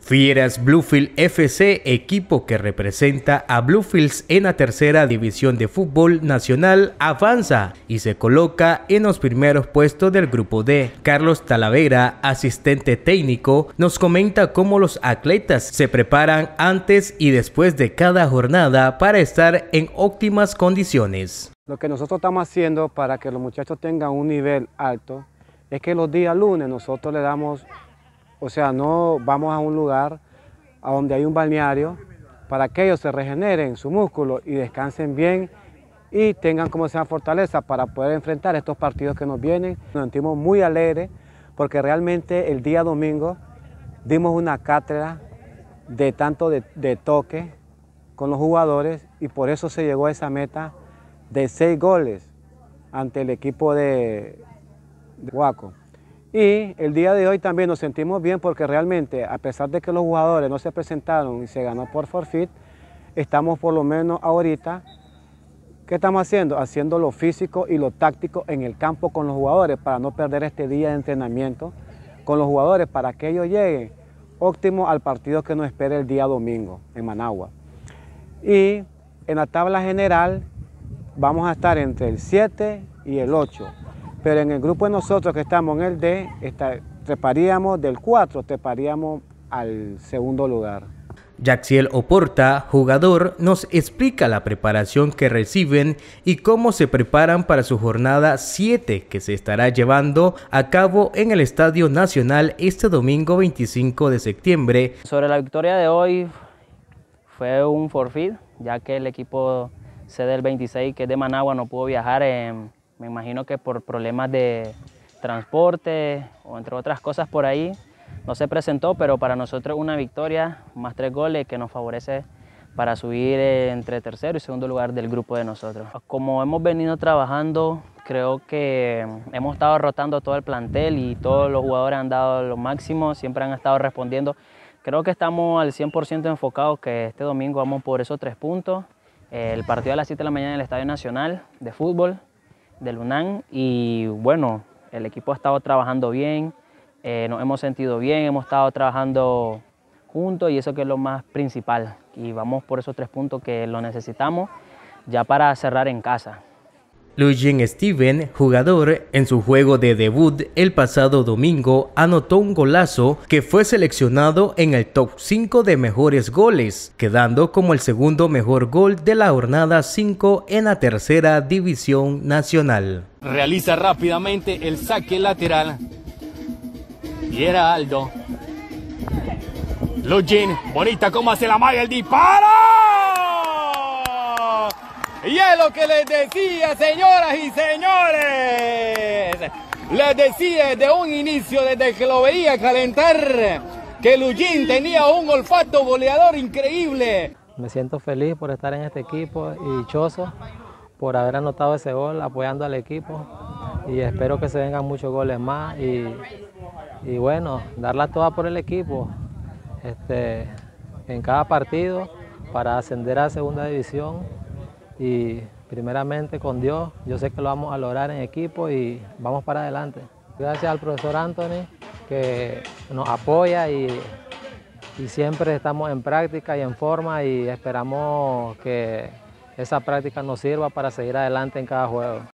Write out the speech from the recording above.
Fieras Bluefield FC, equipo que representa a Bluefields en la tercera división de fútbol nacional, avanza y se coloca en los primeros puestos del grupo D. Carlos Talavera, asistente técnico, nos comenta cómo los atletas se preparan antes y después de cada jornada para estar en óptimas condiciones. Lo que nosotros estamos haciendo para que los muchachos tengan un nivel alto es que los días lunes nosotros le damos, no vamos a un lugar a donde hay un balneario para que ellos se regeneren su músculo y descansen bien y tengan como sea fortaleza para poder enfrentar estos partidos que nos vienen. Nos sentimos muy alegres porque realmente el día domingo dimos una cátedra de tanto de toque con los jugadores y por eso se llegó a esa meta de 6 goles ante el equipo de Guaco. Y el día de hoy también nos sentimos bien porque realmente, a pesar de que los jugadores no se presentaron y se ganó por forfeit, estamos por lo menos ahorita, ¿qué estamos haciendo? Haciendo lo físico y lo táctico en el campo con los jugadores para no perder este día de entrenamiento con los jugadores para que ellos lleguen óptimo al partido que nos espera el día domingo en Managua. Y en la tabla general vamos a estar entre el 7 y el 8. Pero en el grupo de nosotros que estamos en el D, treparíamos del 4, treparíamos al segundo lugar. Jaxiel Oporta, jugador, nos explica la preparación que reciben y cómo se preparan para su jornada 7 que se estará llevando a cabo en el Estadio Nacional este domingo 25 de septiembre. Sobre la victoria de hoy fue un forfeit, ya que el equipo sede del 26, que es de Managua, no pudo viajar. Me imagino que por problemas de transporte o entre otras cosas por ahí no se presentó, pero para nosotros una victoria más 3 goles que nos favorece para subir entre tercero y segundo lugar del grupo de nosotros. Como hemos venido trabajando, creo que hemos estado rotando todo el plantel y todos los jugadores han dado lo máximo, siempre han estado respondiendo. Creo que estamos al 100% enfocados que este domingo vamos por esos 3 puntos. El partido a las 7 de la mañana en el Estadio Nacional de Fútbol del UNAM y bueno, el equipo ha estado trabajando bien, nos hemos sentido bien, hemos estado trabajando juntos y eso que es lo más principal y vamos por esos 3 puntos que lo necesitamos ya para cerrar en casa. Luigi Steven, jugador, en su juego de debut el pasado domingo anotó un golazo que fue seleccionado en el top 5 de mejores goles, quedando como el segundo mejor gol de la jornada 5 en la tercera división nacional. Realiza rápidamente el saque lateral y era Aldo. Luigi, bonita como hace la malla, el disparo. Y es lo que les decía, señoras y señores. Les decía desde un inicio, desde que lo veía calentar, que Luigi tenía un olfato goleador increíble. Me siento feliz por estar en este equipo y dichoso por haber anotado ese gol apoyando al equipo. Y espero que se vengan muchos goles más y bueno, darla toda por el equipo en cada partido para ascender a segunda división. Y primeramente con Dios, yo sé que lo vamos a lograr en equipo y vamos para adelante. Gracias al profesor Anthony que nos apoya y siempre estamos en práctica y en forma y esperamos que esa práctica nos sirva para seguir adelante en cada juego.